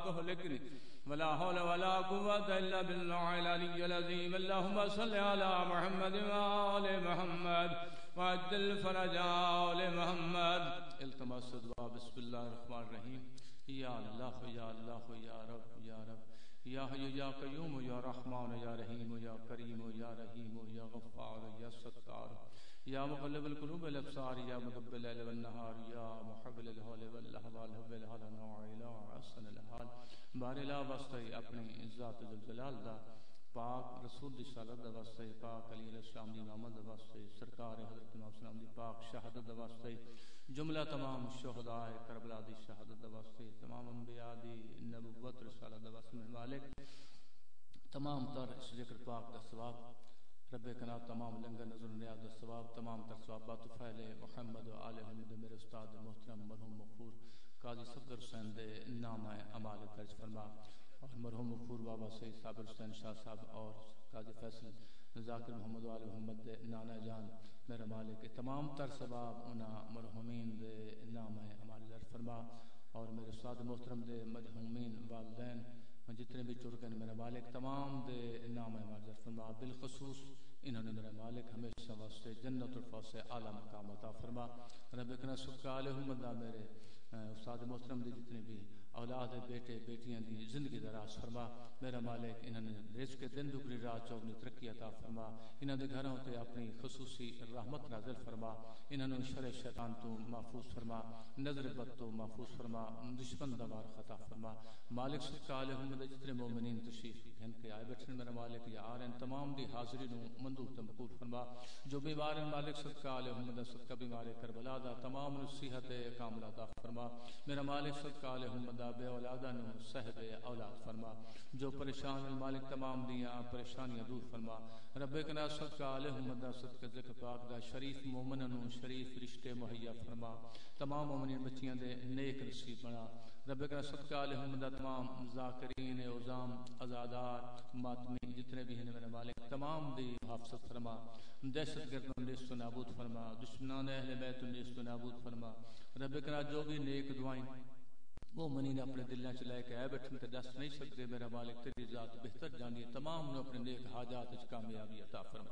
تهلكني ولا حول ولا قوة إلا بالله العلي العظيم. اللهم صل على محمد وآل محمد وعجل فرج آل محمد. التماس دعا. بسم الله الرحمن الرحيم. یا اللہ یا اللہ یا رب یا رب یا حی یا قیوم یا رحمان یا رحیم یا کریم یا رحیم یا غفار یا ستار یا مقلب القلوب والابصار یا مدبر الليل والنهار یا محول الحول والاحوال حول الحال نوعلا احسن الحال. بار لا واسطے اپنی ذات ذوالجلال دا پاک رسول دی صلوات دا واسطے پاک علی علیہ السلام دی امامت دا واسطے سرکار حضرت امام السلام دی پاک شہادت دا واسطے جملہ تمام شہداء کربلا دی شہادت دا واسطے تمام انبیاء دی نبوت رسالت دا واسطے مالک تمام تر اس ذکر پاک دا ثواب رب کنا تمام لنگر نظر نیاز دا ثواب تمام تر ثوابات فعل محمد و آل حمد میرے استاد محترم مرحوم مغفور قاضی صفدر حسین دے نام اعمال درج فرما اور مرحوم مغفور بابا سید صابر حسین شاہ صاحب اور قاضی فیصل ذاکر محمد و آل محمد دے نانا جان میرا مالک تمام تر ثواب انہاں مرحومین دے نام اعمال درج فرما اور میرے استاد محترم دے مرحومین والدین جتنے بھی چرکن میرا مالک تمام دے نام اعمال درج فرما. بالخصوص انہوں نے میرا مالک ہمیشہ واسطے جنت الفردوس اعلیٰ مقام عطا فرما. رب کنا سبحان الحمد میرے استاد محترم دے جتنے بھی اولاد بیٹے بیٹیاں دی زندگی دراز فرما. میرا مالک انہوں نے رزق دن دگنی رات چوگنی ترقی عطا فرما. انہوں نے گھروں تے اپنی خصوصی رحمت نازل فرما. انہوں نے شر شیطان تو محفوظ فرما نظر بد تو محفوظ فرما دشمن دوار خطا فرما. مالک سبحان الحمد جتنے مومنین تشریف گھن کے آئے بیٹھے میرا مالک یا آرہن تمام دی حاضری نو مندوب تمقبول فرما. جو بیمار مالک صدقہ علیہ محمد صدقہ بیمار کربلا دا تمام نصیحت کاملہ عطا فرما. میرا مالک صدقہ علیہ محمد بے اولادہ نو صحب اولاد فرما. جو پریشان مالک تمام دیاں پریشانیاں دور فرما. رب کنا صدقہ علیہ محمد صدقہ ذکر پاک دا شریف مومن نو شریف رشتے مہیا فرما. تمام مومنین بچیاں دے نیک نصیب بنا. رب کنا صدقہ علیہ محمد تمام ذاکرین عظام ازادار ماتمی جتنے بھی ہیں میرے مالک تمام دی حفظت فرما. دہشت گردوں نیست و نابود فرما. دشمنان اہل بیت نیست و نابود فرما. رب کنا جو بھی نیک دعائیں وہ منین اپنے دلیں چلائے کہ اے بیٹھن تے دست نہیں سکتے میرا مالک تیری ذات بہتر جانی. تمام نے اپنے نیک حاجات کامیابی عطا فرما.